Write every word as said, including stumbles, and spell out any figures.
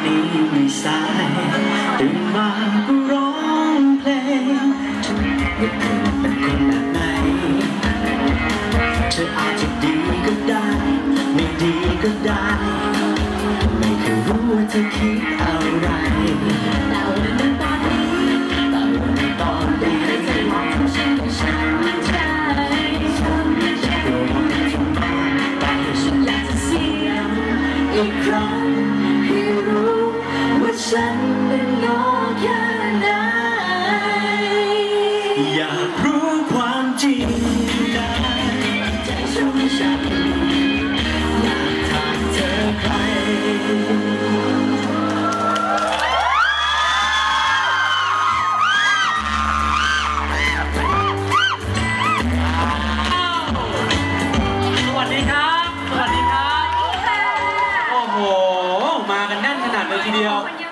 นี้ไม่สายตื่นมาก็ร้องเพลงเธอเป็นคนแบบไหนเธออาจจะดีก็ได้ไม่ดีก็ได้ไม่เคยรู้ว่าเธอคิดอะไรแต่วันนั้นตอนนี้แต่วันนั้นตอนนี้เธอมองทำฉันก็ฉันไม่ใช่ฉันไม่ใช่รู้ว่าทำไมแต่ฉันอยากจะเสียงอีกครั้งให้รู้ว่าฉันเป็นน้องแค่ไหนอยากรู้ความจริงได้ใจชุ่มฉันอยากถามเธอใครสวัสดีครับสวัสดีครับโอ้โหมากันแน่นขนาดเลยทีเดียว